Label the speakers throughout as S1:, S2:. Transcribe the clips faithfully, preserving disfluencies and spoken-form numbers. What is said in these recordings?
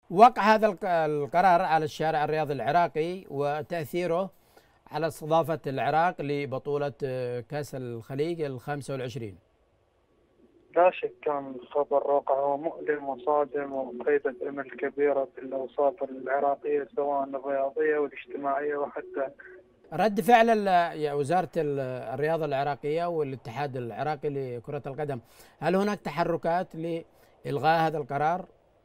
S1: وقع هذا الق- القرار على الشارع الرياضي العراقي وتأثيره على استضافة العراق لبطولة آه، كأس الخليج الخامسة والعشرين.
S2: لا شك كان الخبر واقع ومؤلم وصادم وقيد أمل كبيرة في الأوساط العراقية، سواء الرياضية والاجتماعية وحتى.
S1: رد فعل ال- يا وزارة ال- الرياضة العراقية والاتحاد العراقي لكرة القدم، هل هناك تحركات لإلغاء هذا القرار؟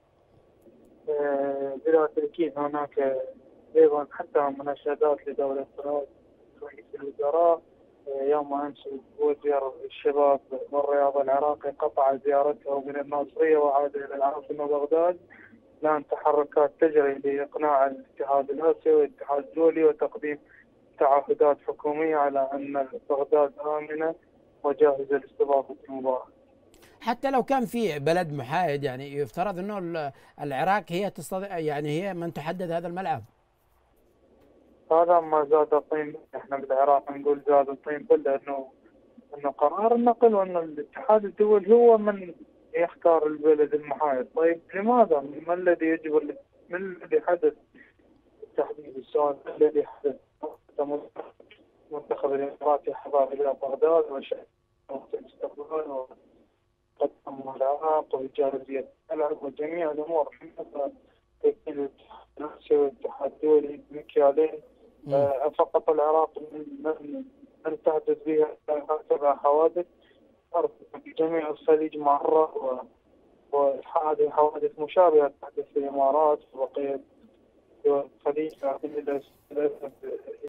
S2: آه، بلا تأكيد هناك أيضا حتى مناشدات لدولة رئيس الوزراء. آه، يوم أمس وزير الشباب والرياضة العراقي قطع زيارته من الناصرية وعاد إلى العاصمة بغداد. الآن تحركات تجري لإقناع الاتحاد الآسيوي والاتحاد الدولي وتقديم تعهدات حكومية على أن بغداد آمنة وجاهزة لاستضافة المباراة.
S1: حتى لو كان في بلد محايد، يعني يفترض انه ال- العراق هي تستضيف، يعني هي من تحدد هذا الملعب.
S2: هذا ما زاد الطين، احنا بالعراق نقول زاد الطين بلة، انه انه قرار النقل وان الاتحاد الدولي هو من يختار البلد المحايد. طيب لماذا؟ ما الذي يجب ما الذي حدث تحديد السؤال؟ ما الذي حدث؟ منتخب الاماراتي حضر الى بغداد وشهد الاستقبال وقدم العراق وجاهزية الملعب وجميع الامور. تكون الاتحاد الآسيوي والاتحاد الدولي بمكيالين.
S1: مم.
S2: آه، فقط العراق من من تحدث بها هكذا حوادث. أعرف في جميع الخليج مرة و- وهذه حوادث مشابهة تحدث في الإمارات وبقية دول الخليج، لكن للأسف